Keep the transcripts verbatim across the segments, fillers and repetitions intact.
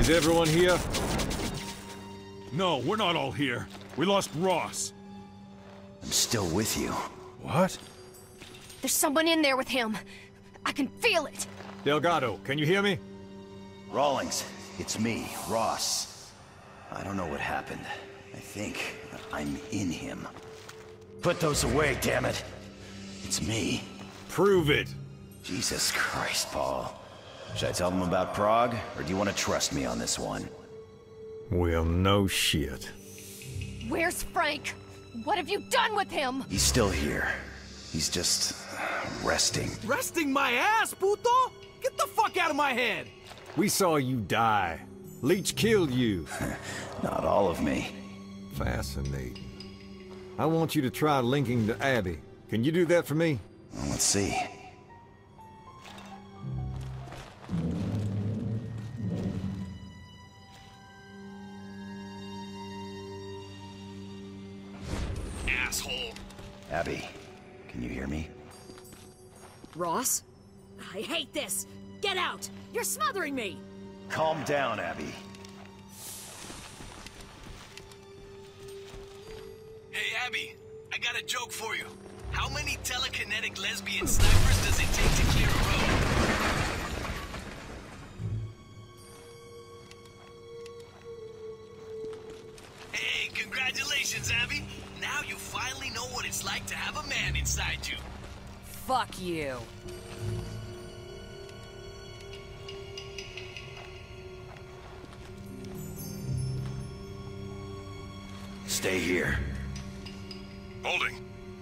Is everyone here? No, we're not all here. We lost Ross. I'm still with you. What? There's someone in there with him. I can feel it. Delgado, can you hear me? Rawlings, it's me, Ross. I don't know what happened. I think I'm in him. Put those away, damn it. It's me. Prove it. Jesus Christ, Paul. Should I tell them about Prague, or do you want to trust me on this one? Well, no shit. Where's Frank? What have you done with him? He's still here. He's just... resting. Resting my ass, puto? Get the fuck out of my head! We saw you die. Leech killed you. Not all of me. Fascinating. I want you to try linking to Abby. Can you do that for me? Well, let's see. Asshole. Abby, can you hear me? Ross? I hate this! Get out! You're smothering me! Calm down, Abby. Hey, Abby, I got a joke for you. How many telekinetic lesbian snipers does it take to clear a road? Hey, congratulations, Abby. Now you finally know what it's like to have a man inside you. Fuck you. Stay here. Holding.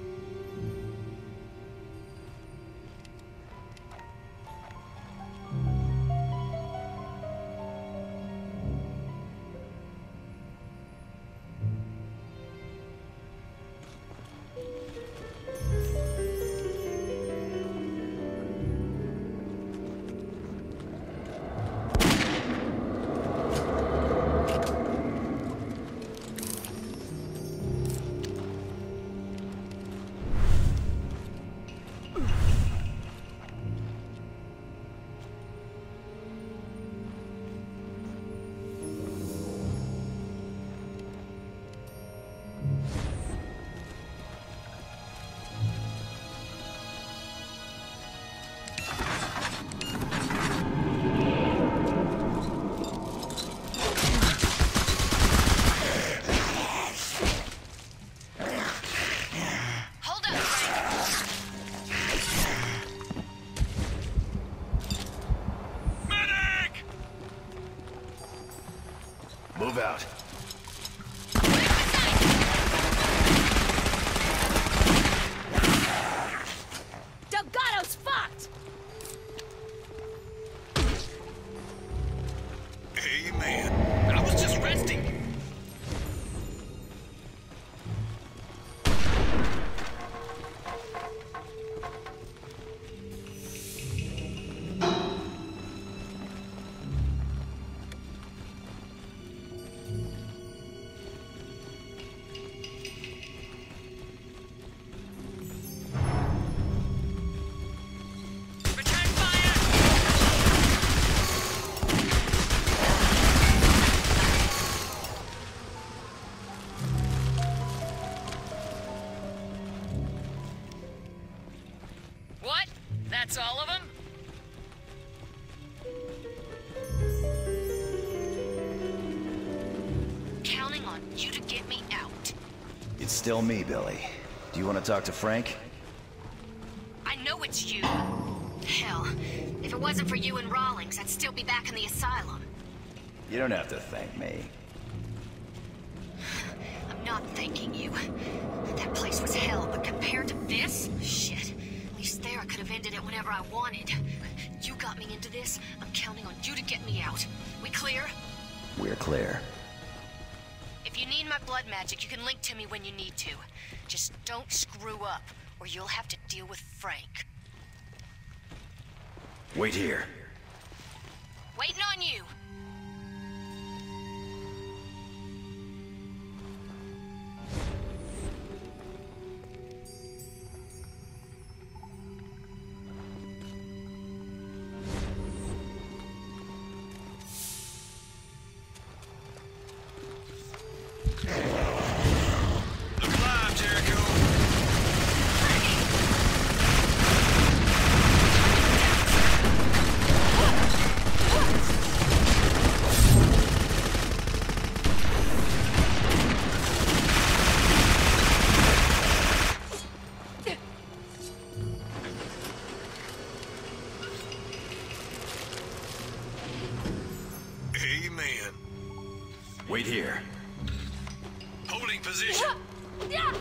Move out. Delgado's fucked! Hey, man. I was just resting. That's all of them? Counting on you to get me out. It's still me, Billy. Do you want to talk to Frank? I know it's you. Hell, if it wasn't for you and Rawlings, I'd still be back in the asylum. You don't have to thank me. I'm not thanking you. That place was hell, but compared to this, shit. At least there I could have ended it whenever I wanted. You got me into this, I'm counting on you to get me out. We clear? We're clear. If you need my blood magic, you can link to me when you need to. Just don't screw up, or you'll have to deal with Frank. Wait here. Waiting on you. Wait here. Holding position. Yeah.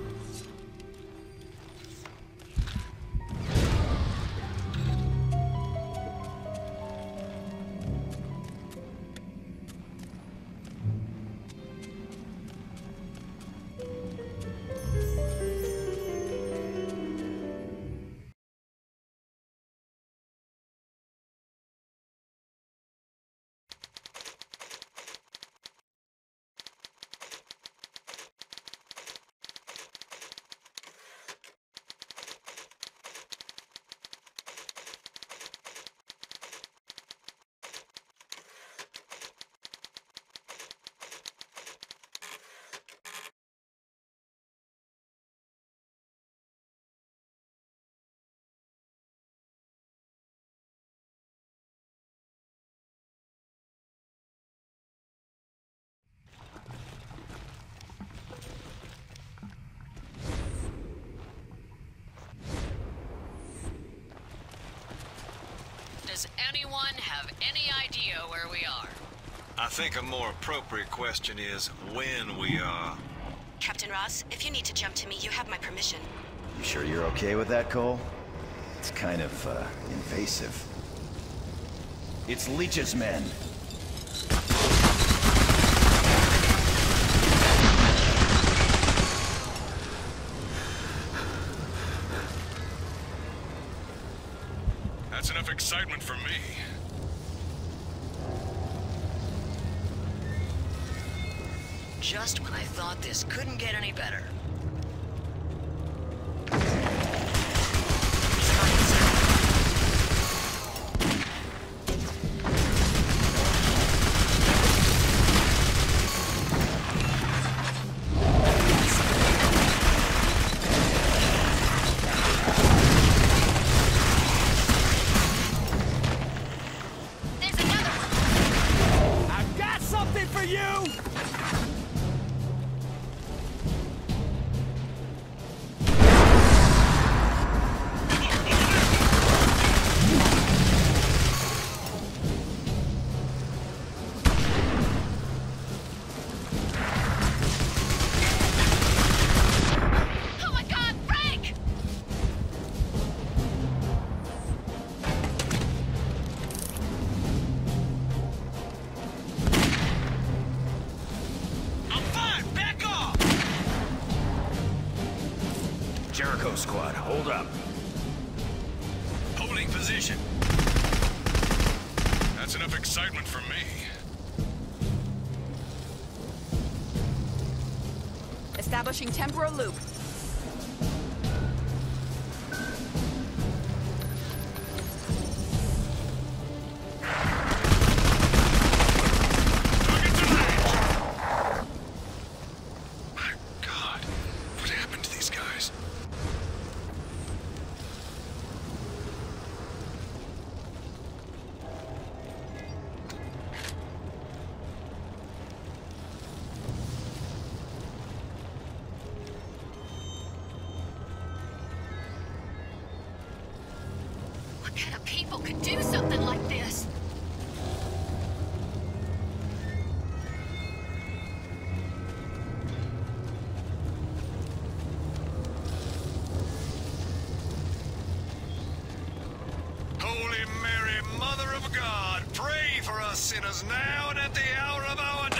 Does anyone have any idea where we are? I think a more appropriate question is when we are. Captain Ross, if you need to jump to me, you have my permission. You sure you're okay with that, Cole? It's kind of, uh, invasive. It's Leech's men. That's enough excitement for me. Just when I thought this couldn't get any better. Jericho squad, hold up. Holding position. That's enough excitement for me. Establishing temporal loop. What kind of people could do something like this? Holy Mary, Mother of God, pray for us sinners now and at the hour of our